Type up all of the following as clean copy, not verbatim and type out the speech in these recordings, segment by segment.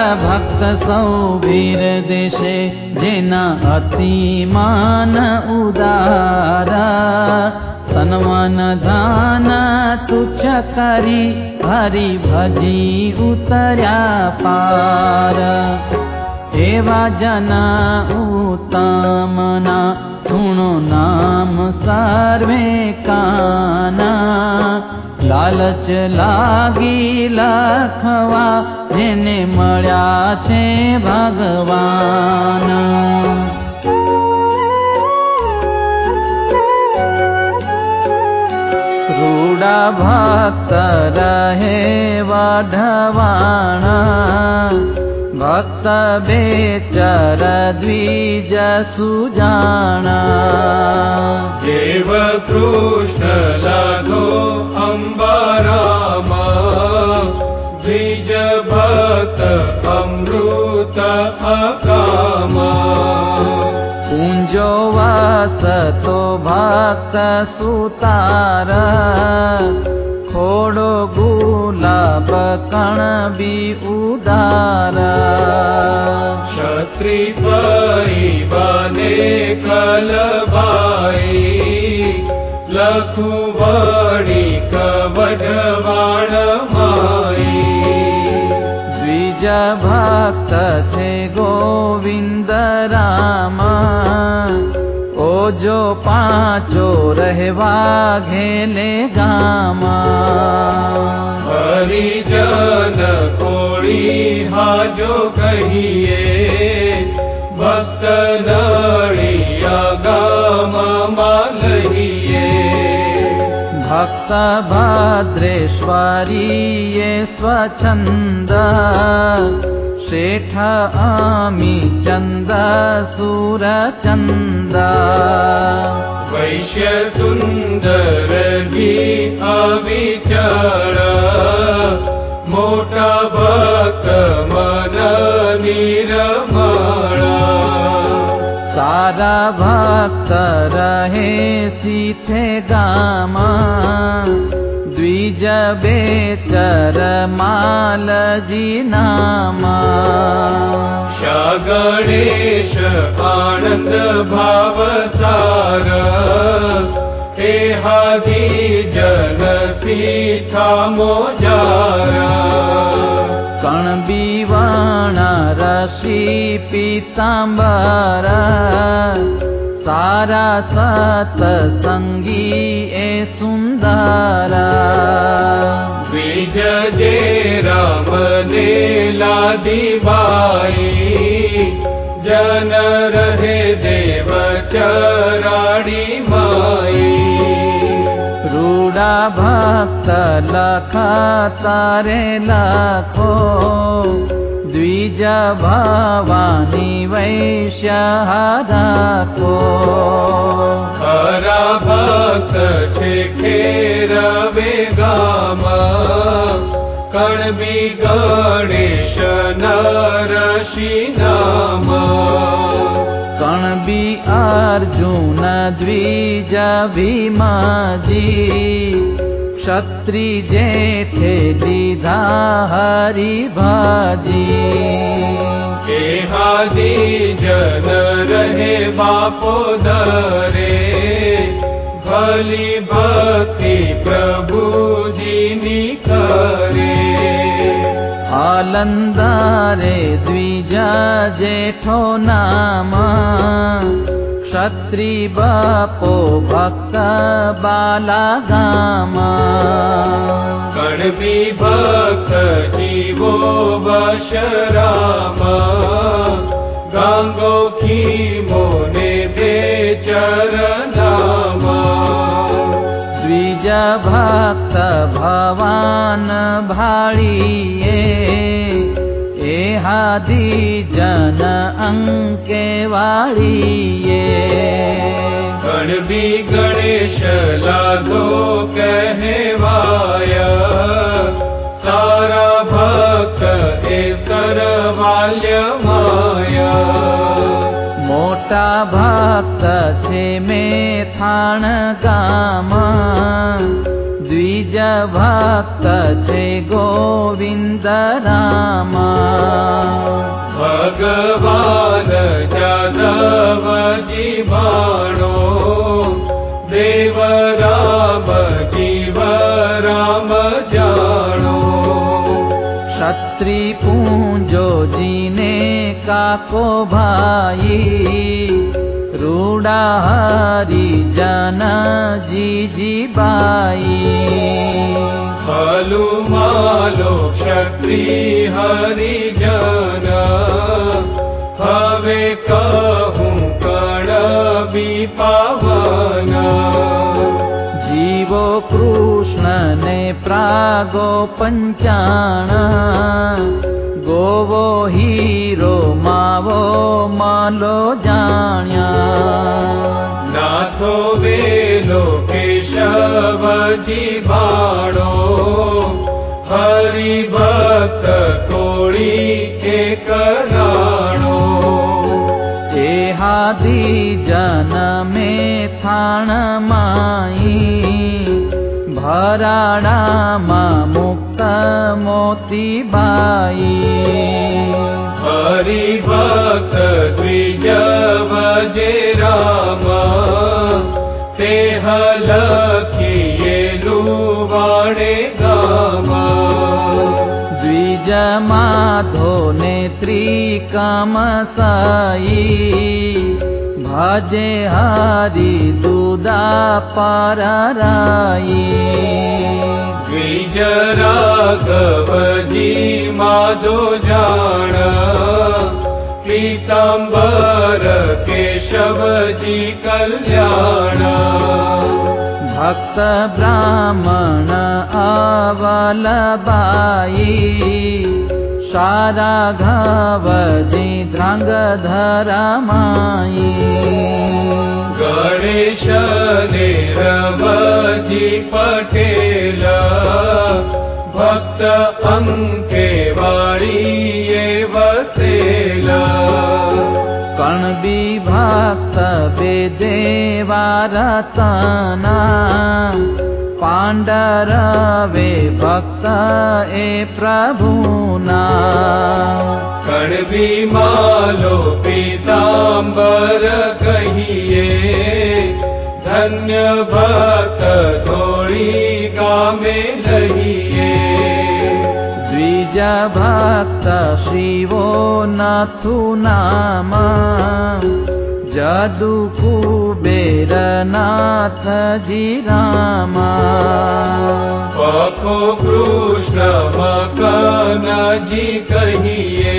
भक्त सौ वीर देशे जेना अति मान उदार तनमन दान तुच्छ करी हरि भजी उतर्या पार एवा जना उत्तमना सुनो नाम सर्वे काना लालच लागी लखवा जेने मळ्या छे भगवान रूडा भक्त रहे वढवाणा भक्त बेचर द्विज सुजाना देव कृष्ण लाधो अम्बरामा द्विज भक्त अमृत अकामा कुंजो वास तो भक्त सुतार खोड़ो गुलाब कण भी उदार क्षत्रि परिवाने कलबाई लखुवड़ी कवडवाण माई द्विज भक्त थे गोविंद राम ओजो पांचो रहवा घेले गामा हरिजन कोड़ी हाजो कहिए भक्त नड़िया गामा मालहिए भक्त भद्रेश्वरी ये स्वच्छंद शेठ आमी चंद सूर चंद वैश्य सुंदर गी अविचर मोटा भक्त मन निर्मल सारा भक्त रहे सीथे गामा द्विज बेचर मालजी नामा श्या गणेश आनंद भाव सार हे हादी जन सीठा मोजारा कण बीवाणा रसी पीतांबर सारा सतसंगी ए सुंदरा द्विज जे राम ने लादी बाई जन रहे देव चराड़ी माई रूडा भक्त लखा तारे लाखो द्विज भवानी वैश्य हादाको खरा भक्त छे खेरवे गामा कण बी गणेश नरसी नामा कण बी अर्जुन द्विज भीमाजी क्षत्रि जेठे लीधा हरि भाजी के हादी जन रहे बापो दरे भली भक्ति प्रभु जी निकरे आलंदारे द्विज जेठो नामा क्षत्रि बापो भक्त बाला गामा कण बी भक्त जीवो बशरामा गांगो की मोने बेचर नामा द्विज भक्त भवान भाळिये एहादी जन अंके वाळिये कण बी गणेश लाधो कहवाया सारा भक्त ए सरवाल्य माया मोटा भक्त छे मेथाण गामा द्विज भक्त छे गोविंद रामा भगवान जादव जीवाणो देव राम जीव राम जाणो क्षत्रि पूंजो जीने काको भाई रूड़ा हरि जन जी बाई फलु मालो क्षत्रि हरि जन हवे कहूँ कण भी पावना जीवो कृष्ण ने प्रागो पंचाण गोवो हीरो मावो मालो जाण्या नाथो वेलो केशव जीवाणो हरि भक्त कोड़ी एक राणो एहादि जन में थाण माई भराड़ा मा मुक्त मोती बाई हरि भक्त द्विज भजे राम तेह लखिए लुवाणे गामा द्विज माधो नेत्री कामसाई भजे हरि दुदा परराई द्विज राघव जी माधो जान पीतांबर केशव जी कल्याण भक्त ब्राह्मण अवल बाई सारा घवजी द्रंग धरमाई गणेश नेरवजी पटेल भक्त अंके वाणी वसेला कण विभक्त वेदेवा रतना पांडरवे भक्त ए प्रभुना कण मालो पीतांबर कहिए धन्य भक्त थोड़ी गामे लहिए द्विज भक्त शिवो नाथु नाम जदु कुबेर नाथ जी रामा पखो कृष्ण मकन जी कहिए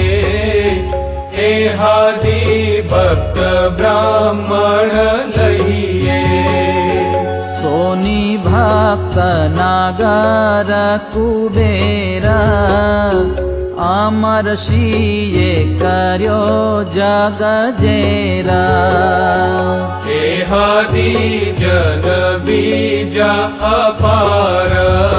एहादि भक्त ब्राह्मण लहिए सोनी भक्त नागर कुबेर अमर सिए कर्यो जग जेरा एहादि जन बीजा अपार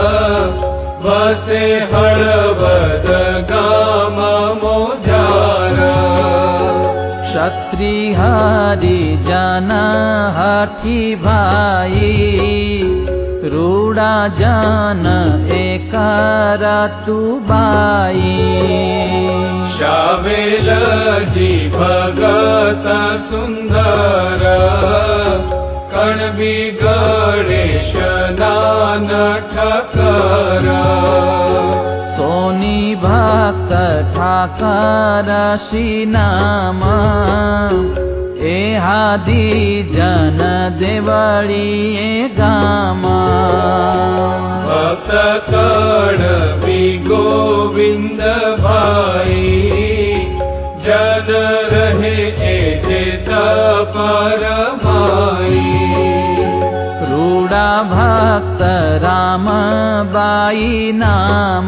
वसे हळवद गाम मोजारा क्षत्रि हरि जन हठी भाई रूड़ा जन एक रतु बाई शावेल जी भगत सुंदर कण भी गणेश नान ठकर सोनी भक्त ठाकर श्रीनाम एहादि जन देवळीए गामा भक्त कण भी गोविंद भाई जन रहे एजेत परमाई रूड़ा भक्त राम बाई नाम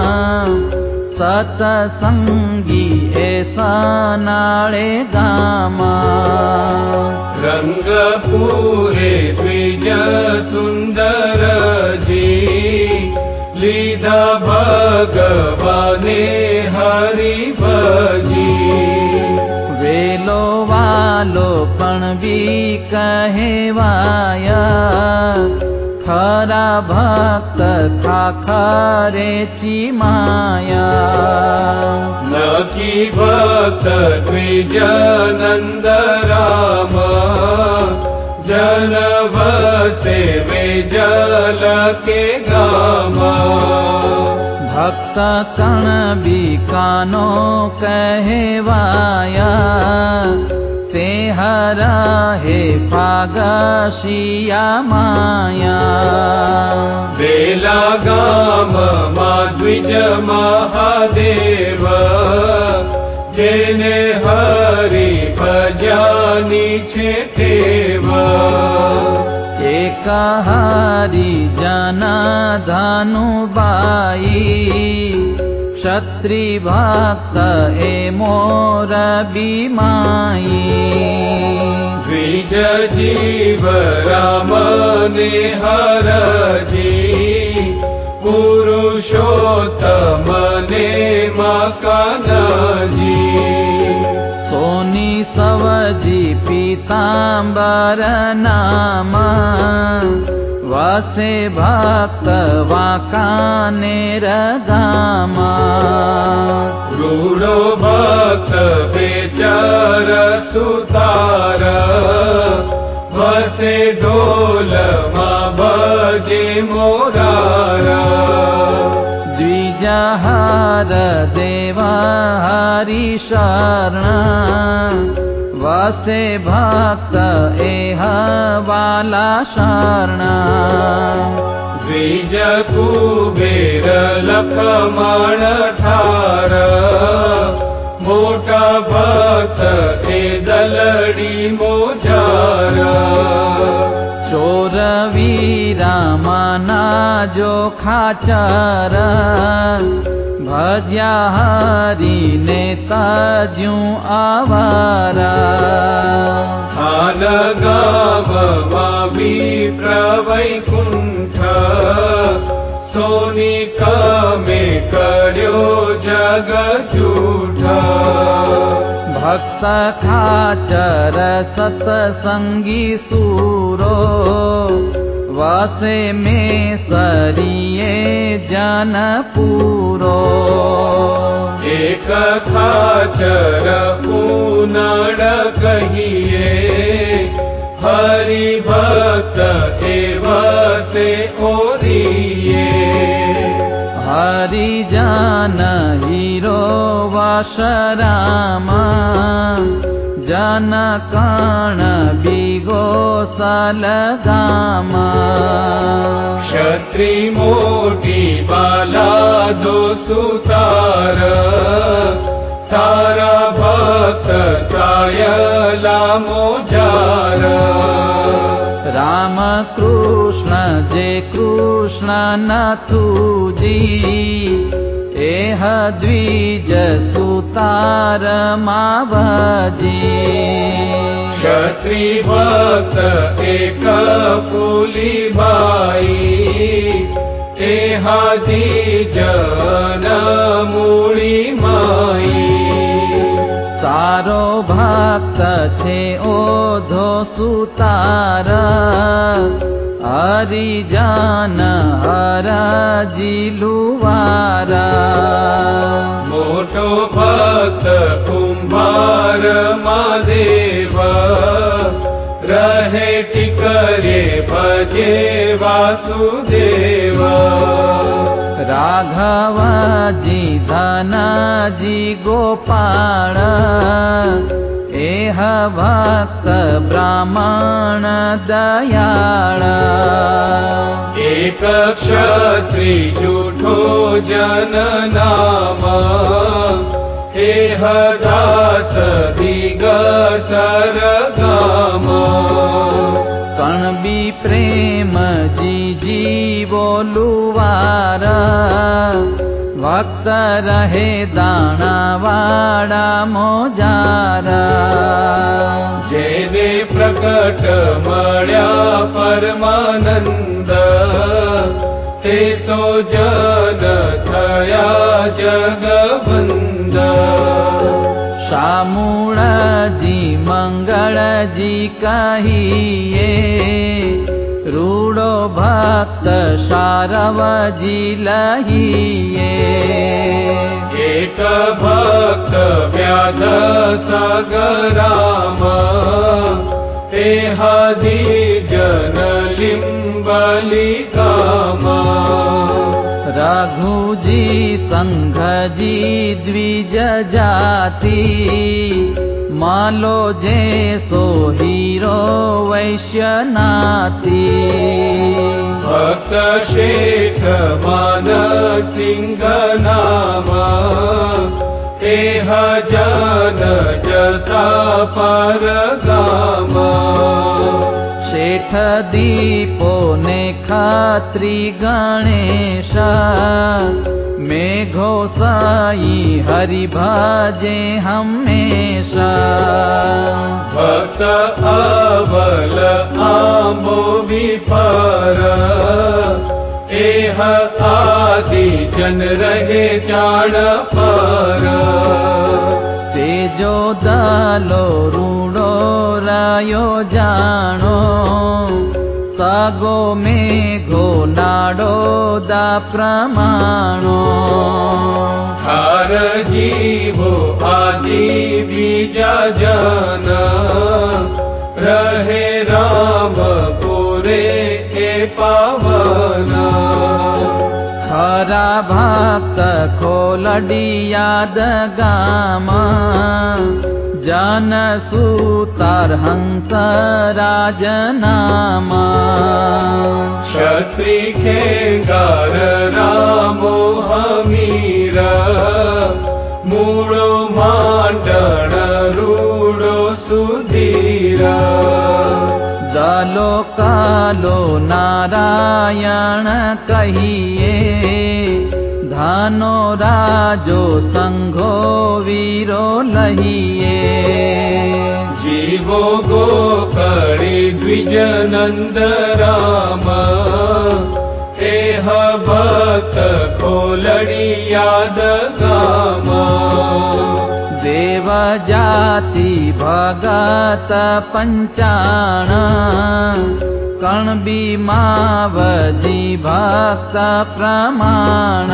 सतसंगी ऐसा नाळे गामा रंग पूरे द्विज सुंदर जी लीधा भगवाने हरि भजी वेलो वालो पण भी कहेवाया खरा भक्त था खरे ची माया नकी भक्त द्विजानंद राम जन बसे वे जल के गाम भक्त कण बीकानो कहवाया ते हरा हे फागशिया माया बेला गाम मा द्विज महादेव जेने हरि भजानी छे टेव एक हरि जना धनुबाई क्षत्रि भक्त ए मोर बीमाई द्विज जीव राम ने हरजी पुरुषोत्तम ने मकानाजी सोनी सवजी पीतांबर नाम वासे भक्त वाकानेर धाम रूढ़ो भक्त बेचार सुतार वसे ढोल मा भजे मोरारा द्विजहार देवा हरि शरण वासे भक्त एह वाला शरण द्विज कुबेर लखमण ठार मोटा भक्त ए दलड़ी मोजार चोर वीरा मना जो खाचर भज्या हरि ने तज्यू आवारा खान गाव मावी प्रवैकुंठ सोनिका में कर्यो जग झूठा भक्त खाचर सतसंगी सूरो वासे में सरिये जन पूरो एक खाचर पूनड़ कहिए हरि भक्त एवसे ओरिए हरि जन हीरो वशराम जन कण बिगो सलगाम क्षत्रि मोटी बाला दो सुतार सारा भक्त सायला मोजार राम कृष्ण जे कृष्ण नथुजी एह द्विज सुतार मावजी क्षत्रि भक्त एक फूली बाई एहा द्विजन मूड़ी माई सारो भक्त छे ओधो सुतार हरिजन हरजी लुवारा मोटो भक्त कुंभार महादेव रहे टिकरे भजे वासुदेव राघव जी धनजी गोपाल एह भक्त ब्राह्मण दयाळ एक क्षत्रि झूठो जन नाम एह दास दिगसर गाम कणबी प्रेम जी जीवो लुवार भक्त रहे दाना वाड़ा मोजारा जेने प्रकट मळ्या परमानंद ते तो जन थया जगबंद शामूळजी मंगळजी कहिए रूडो भक्त शारवजी लहिए एक भक्त व्याध सागराम तेहादी जन लिंबली काम रघुजी संघजी द्विज जाति मालो जे सो हीरो वैश्यनाथी भक्त शेख मान सिंह नाम तेह जन जसा पर गाम शेठ दीपो ने खात्री गणेश मेघो साई हरि भाजे हमेशा भक्त अवल आंबो विपर एह आदि जन रहे चाण पर तेजो दालो रूडो रायो जानो सागो मेघो नाडो दा प्रमाणो हार जीवो आदि बीजा जन रहे राम पुरे के पावन खरा भक्त खोलडी याद गामा जन सूतार हंस राजनामा क्षत्रि खेंगार रामो हमीरा मूड़ो मांडण रूडो सुधीरा दलो कालो नारायण कहिए धानो राजो संघो वीरो लहिए जीवो गोकरी द्विज नंद राम एह भक्त खोलड़ी याद गाम देव जाति भगत पंचाण कण बीमावजी भक्त प्रमाण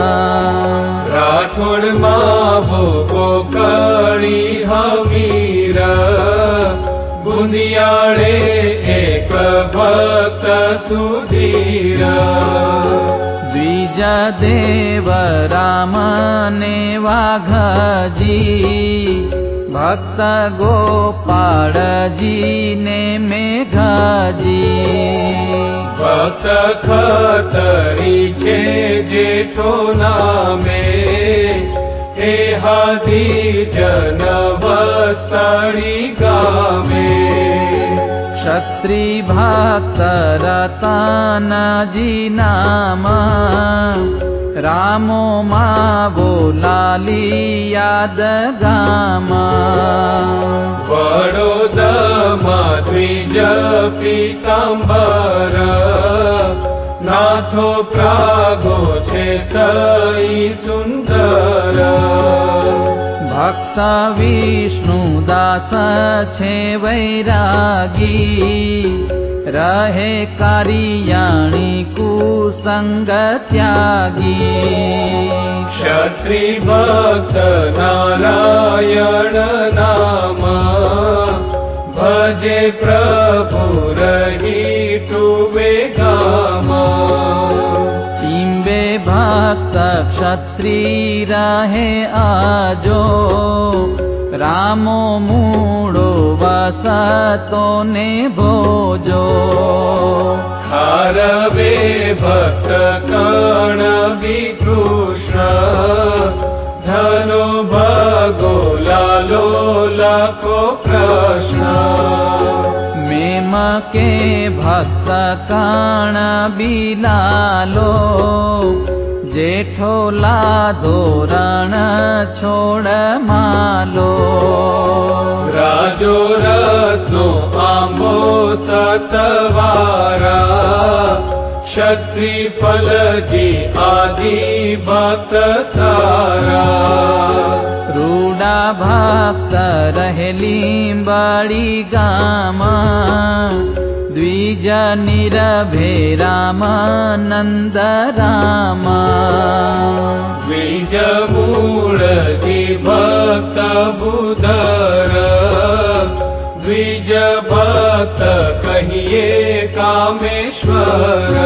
राठोड़ मावो गोकरी हमीरा बुंदियाड़े एक भक्त सुधीरा द्विज देव राम ने वाघजी भक्त गोपाल जी ने मेघजी भक्त खतरी छे जेठो नामे एहादी जन वस्तड़ी गामे क्षत्रि भक्त रतन जी नाम रामो मावो लाली याद गामा वडोदमा द्विज पीतांबर नाथो प्रागो छे सई सुंदर भक्त विष्णु दास छे वैरागी रहे कारियाणी कुसंग त्यागी क्षत्रि भक्त नारायण नाम भजे प्रभु रही टूबे गामा इम्बे भक्त क्षत्रि रहे आजो रामो मूड़ो वसतो ने भोजो हारवे भक्त कर्ण विकृष्ण धनो भगो लालो लाखो प्रश्न मेम के भक्त कर्ण बिलालो जेठो लाधो रण छोड़ मालो राजो रत्नो आंबो सतवारा क्षत्रि फलजी आदि भक्त सारा रूडा भक्त रहेली बड़ी गामा द्विज निरभे रामानंद रामा द्विज मूलजी भक्त बुधर द्विज भक्त कहिए कामेश्वर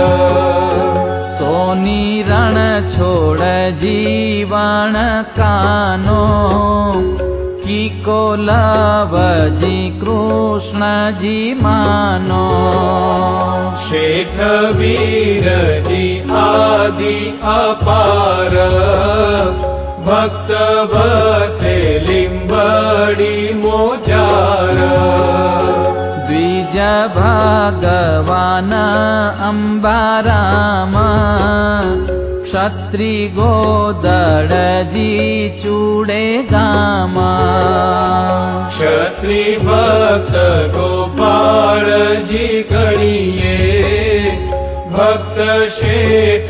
सोनी रण छोड़ जीवन कानो की को लव जी कृष्ण जी मानो शेख वीर जी आदि अपार भक्त बसे लिंबड़ी मोजार द्विज भगवान अम्बाराम क्षत्रि गोदड़ जी चूड़े गामा क्षत्रि भक्त गोपाल जी गणिये भक्त शेठ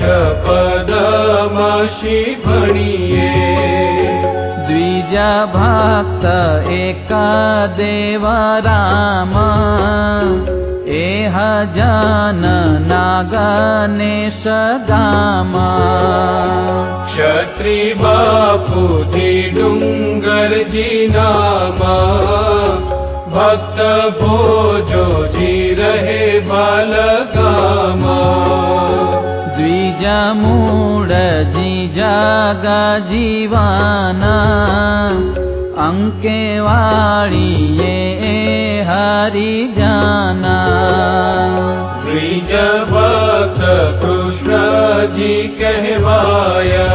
पदमशि भणिये द्विज भक्त एक देव राम एह जन नागनेश गामा क्षत्रि बापू जी डूंगर जी नामा भक्त भोजो जी रहे बालगामा द्विज मूड जी जग जीवाना अंके वाणी ये हरि जाना द्विज भक्त कृष्ण जी कहवाया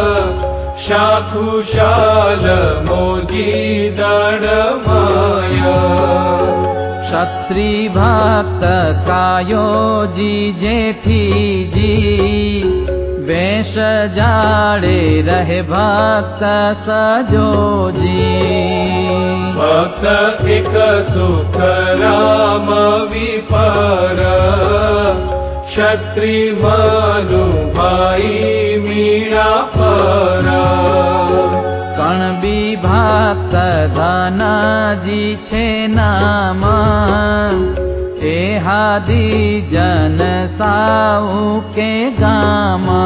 शाखुशाल मोजी दड़ माया क्षत्रि भक्त कायो जी जेठी जी वेश जाड़े रहे भक्त सजो जी भक्त एक सुख राम विपर क्षत्रि मनु भाई मीणा परा कण विभक्त धन जी छे नाम एहादि जन साहू के गामा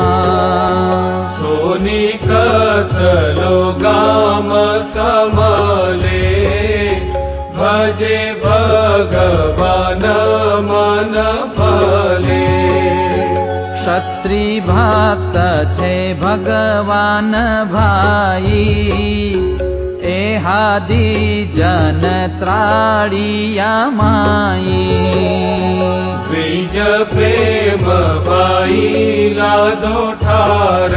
सोनी कसलो गाम समले भजे भगवान मन भले क्षत्रि भक्त छे भगवान भाई एहादि जन त्राड़िया माई द्विज प्रेम बाई लादो ठार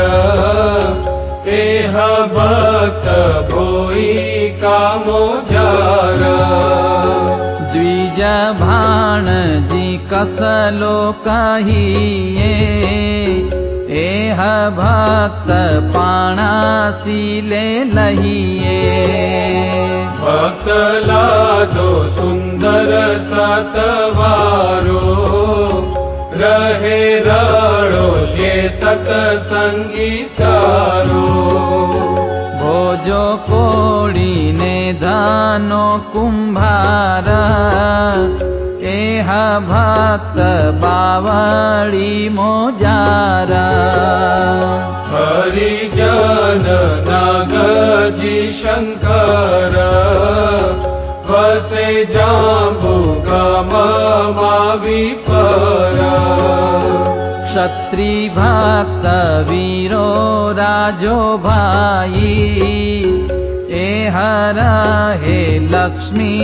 एह भक्त भोई कामो जार द्विज भाण जी कसलो कहिए एह भक्त पाणासीले लहिए भक्त लादो सुंदर सतवारो रहे राड़ो ये सतसंगी सारो भोजो कोड़ी ने दानो कुंभारा एह भक्त बावड़ी मोजारा हरिजन नागजी शंकर वसे जांबू गामा विपरा क्षत्रि भक्त वीरो राजो भाई एह रहे लक्ष्मी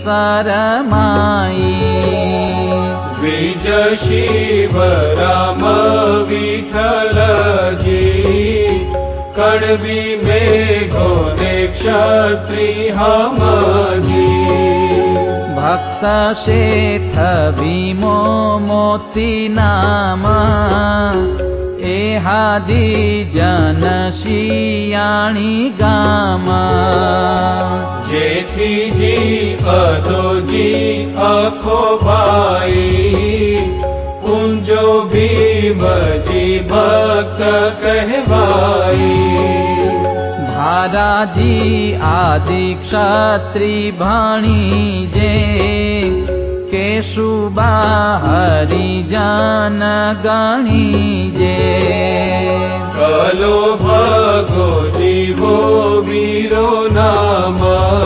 सरमाई द्विज शिव राम विठल जी कड़वी मेघो ने क्षत्रि हम जी भक्त शेठ भीमो मोती नाम एहादि जन शियाणी गामा जेठी जी अदो जी अखो भाई कुंजो भीम जी भक्त कहवाई भाराजी आदि क्षत्रि भाणी जे केशुबा हरिजन गणीजे कलो भागो जीवो वीरो नाम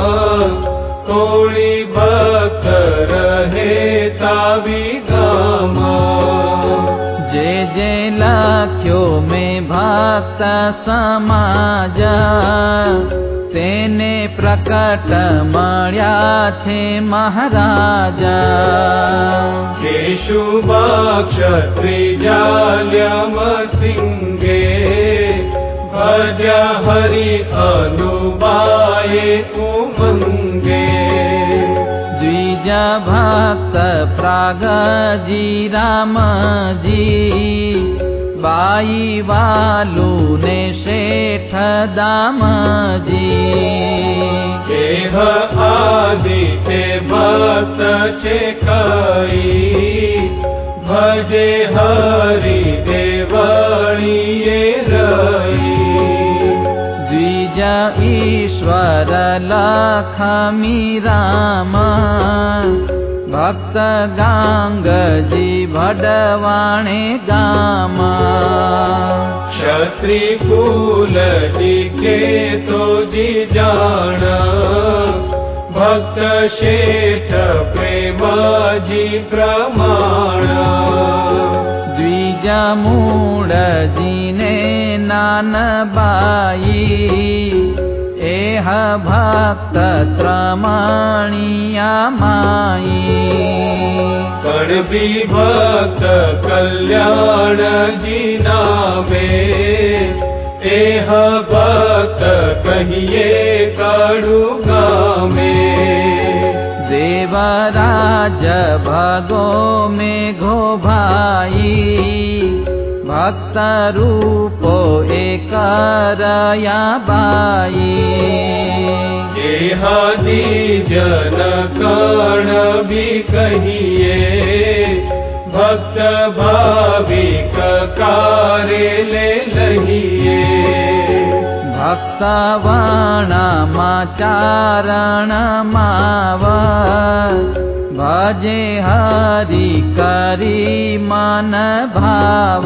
कोड़ी भक्त रहे तावी गामा जे जे लख्यो में भक्त समाज तेने प्रकट मळ्या छे महाराजा केशुबा क्षत्रिजाल्यम सिंगे भज्या हरि अनुबाये उमंगे द्विज भक्त प्रागजी रामजी बाई वालू ने शेठ दामजी केह आदि ते भक्त छे कई भजे हरि देवणीये रई द्विज ईश्वर लखमी राम भक्त गांगजी भडवाणे गाम क्षत्रि कुल जी के तो जी जान भक्त शेठ प्रेम जी प्रमाण द्विज मूड जी ने नान बाई एह भक्त त्रमणिया माई कड़बी भक्त कल्याण जी नामे एह भक्त कहिए कड़ू गामे देवराज भगो में घो भाई भक्त रूपो एक रया बाई देहादि जन कर्ण भी कहिए भक्त भाविक कार्य ले लहिए भक्त वाणामाचारण माव भजे हरि करी मन भाव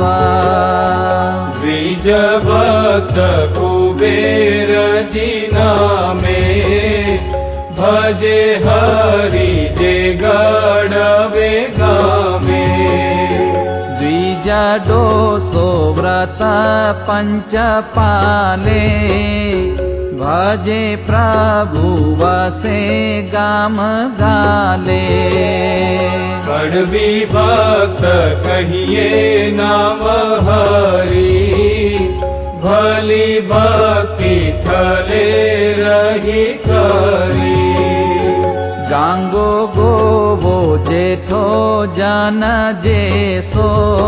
द्विज भक्त कुबेर जी नामे भजे हरि जे गढ़वे गामे द्विज डोसो व्रत पंच पाले भजे प्रभु वसे गाम गाले कड़वी भक्त कहिए नाम हरि भली भक्ति थले रही करी गांगो गोवो जेठो जन जेसो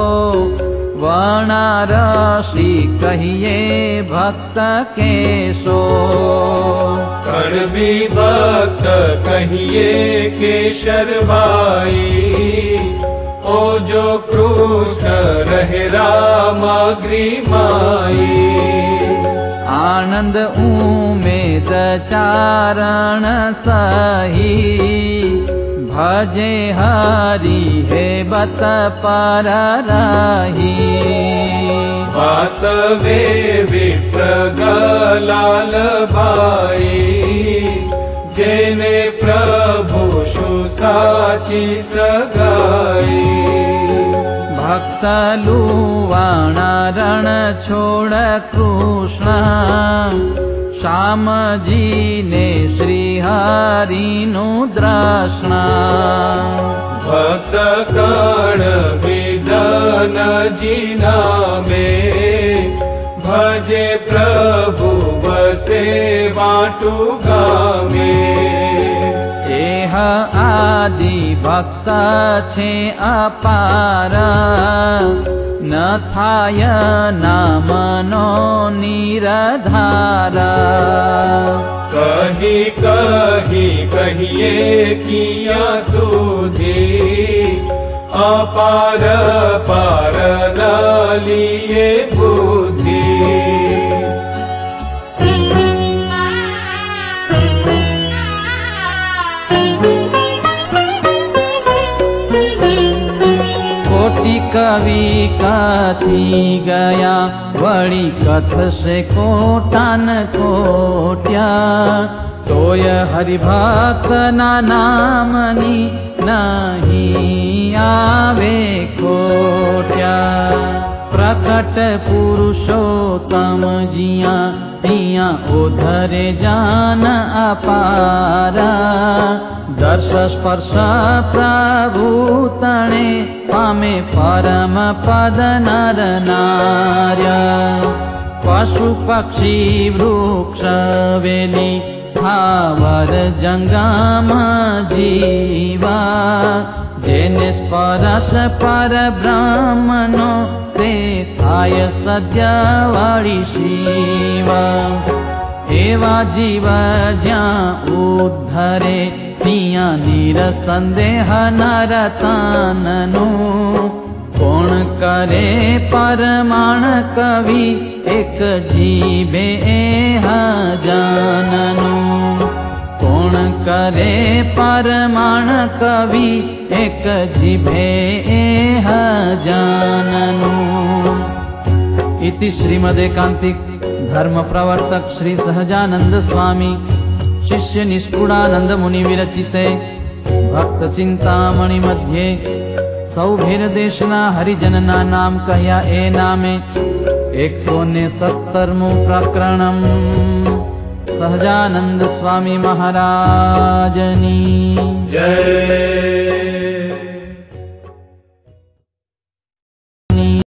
वनारसी कहिए भक्त केशो कड़वी भक्त कहिए केशर भाई ओ जो कृष्ण रहे रामाग्री माई आनंद उमेद चारण सही भजे हरि हे बत पर रही वासवे विप्र गलाल बाई जेने प्रभु सुसाची सगाई भक्त लुवाणा रण छोड़ कृष्ण श्याम जी ने श्री हरि नु द्रष्णा भक्त कर्ण विदन जी नामे भजे प्रभु बसे वाटू गामे एह आदि भक्त छे अपार न थाय नामनो निरधार कही कही कहिए किया सुधी अपार पार लिए बुद्धि कवि कथी गया वड़ी कथसे कोटान कोट्या तोय हरिभक्त ना नामनी नहीं आवे कोट्या प्रकट पुरुषोत्तम जिया तिया उधरे जान अपारा दर्श स्पर्श प्रभु तणे पामे परम पद नर नार्य पशु पक्षी वृक्ष वेली स्थावर जंगम जीवा जेने स्पर्श पर ब्राह्मणो ते थाय सद्य वड़ी शिवा एवा जीव ज्या उद्धरे तिया निरसंदेह नरताननु कोण करे परमाण कवि एक जीवे एह जाननु कोण करे परमाण कवि एक जीवे एह जाननु। इति श्रीमदेकांतिक धर्म प्रवर्तक श्री सहजानंद स्वामी शिष्य निष्कुणानंद मुनि विरचिते भक्त चिंतामणि मध्ये सौभीरदेशना हरिजनना नाम कहया ए नामे 170 प्रकरणम सहजानंद स्वामी महाराजनी जय।